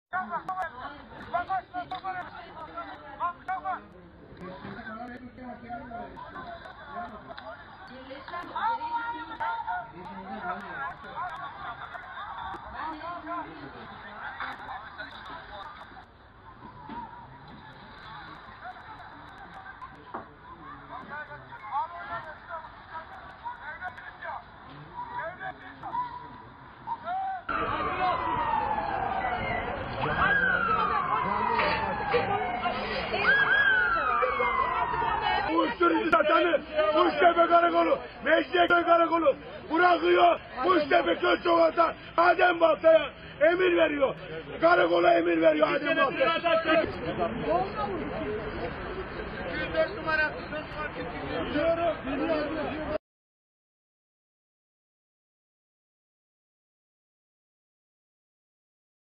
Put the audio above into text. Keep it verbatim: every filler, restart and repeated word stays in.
Uyuşturucu satanı Kuştepe Karakolu, Mecidiyeköy Karakolu bırakıyor. Kuştepe Köy Sokak'ta Adem Balta'ya emir veriyor. Karakola emir veriyor Adem Balta'ya. iki yüz dört numara.